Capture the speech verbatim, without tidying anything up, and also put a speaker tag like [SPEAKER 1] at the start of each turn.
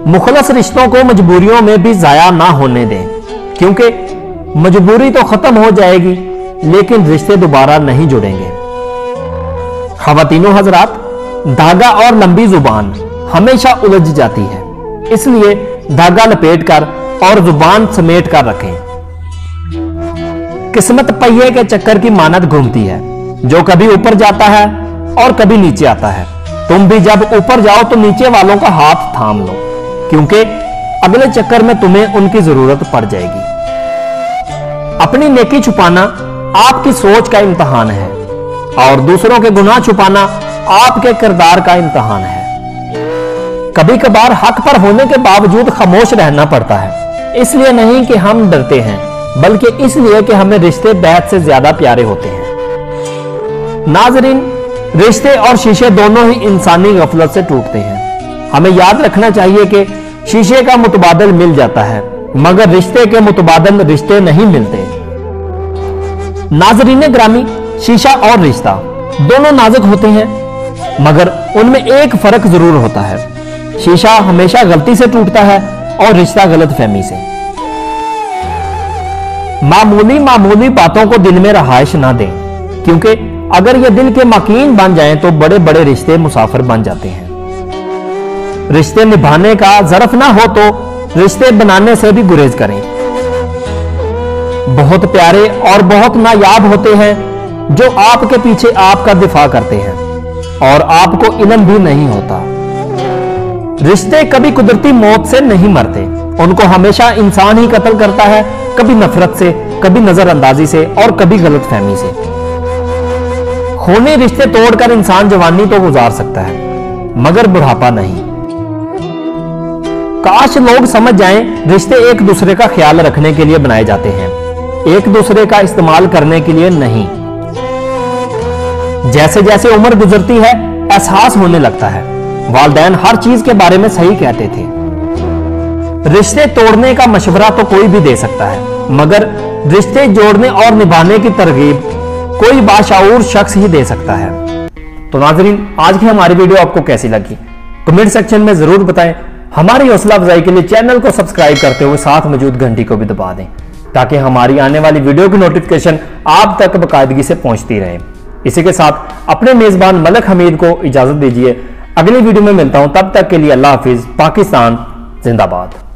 [SPEAKER 1] मुखलस रिश्तों को मजबूरियों में भी जाया ना होने दें, क्योंकि मजबूरी तो खत्म हो जाएगी लेकिन रिश्ते दोबारा नहीं जुड़ेंगे। खवातीनों हजरात, धागा और लंबी जुबान हमेशा उलझ जाती है, इसलिए धागा लपेट कर और जुबान समेट कर रखें। किस्मत पहिए के चक्कर की मानद घूमती है, जो कभी ऊपर जाता है और कभी नीचे आता है। तुम भी जब ऊपर जाओ तो नीचे वालों का हाथ थाम लो, क्योंकि अगले चक्कर में तुम्हें उनकी जरूरत पड़ जाएगी। अपनी नेकी छुपाना आपकी सोच का इम्तहान है और दूसरों के गुनाह छुपाना आपके किरदार का इम्तहान है। कभी कभार हक पर होने के बावजूद खामोश रहना पड़ता है, इसलिए नहीं कि हम डरते हैं, बल्कि इसलिए कि हमें रिश्ते बेहद से ज्यादा प्यारे होते हैं। नाजरीन, रिश्ते और शीशे दोनों ही इंसानी गफलत से टूटते हैं। हमें याद रखना चाहिए कि शीशे का मुतबादल मिल जाता है, मगर रिश्ते के मुतबादल रिश्ते नहीं मिलते। नाजरीन ग्रामी, शीशा और रिश्ता दोनों नाजुक होते हैं, मगर उनमें एक फर्क जरूर होता है। शीशा हमेशा गलती से टूटता है और रिश्ता गलतफहमी से। मामूली मामूली बातों को दिल में रहाइश ना दें, क्योंकि अगर ये दिल के मकीन बन जाएं तो बड़े बड़े रिश्ते मुसाफिर बन जाते हैं। रिश्ते निभाने का ज़र्फ ना हो तो रिश्ते बनाने से भी गुरेज करें। बहुत प्यारे और बहुत नायाब होते हैं जो आपके पीछे आपका दिफा करते हैं और आपको इल्म भी नहीं होता। रिश्ते कभी कुदरती मौत से नहीं मरते, उनको हमेशा इंसान ही कत्ल करता है, कभी नफरत से, कभी नजरअंदाजी से और कभी गलतफहमी से। खूनी रिश्ते तोड़कर इंसान जवानी तो गुजार सकता है, मगर बुढ़ापा नहीं। काश लोग समझ जाएं, रिश्ते एक दूसरे का ख्याल रखने के लिए बनाए जाते हैं, एक दूसरे का इस्तेमाल करने के लिए नहीं। जैसे जैसे उम्र गुजरती है एहसास होने लगता है, वालिदैन हर चीज के बारे में सही कहते थे। रिश्ते तोड़ने का मशवरा तो कोई भी दे सकता है, मगर रिश्ते जोड़ने और निभाने की तरगीब कोई बाशऊर शख्स ही दे सकता है। तो नाजरीन, आज की हमारी वीडियो आपको कैसी लगी कमेंट सेक्शन में जरूर बताएं। हमारी हौसला अफजाई के लिए चैनल को सब्सक्राइब करते हुए साथ मौजूद घंटी को भी दबा दें, ताकि हमारी आने वाली वीडियो की नोटिफिकेशन आप तक बाकायदगी से पहुंचती रहे। इसी के साथ अपने मेजबान मलक हमीद को इजाजत दीजिए। अगली वीडियो में मिलता हूं, तब तक के लिए अल्लाह हाफिज। पाकिस्तान जिंदाबाद।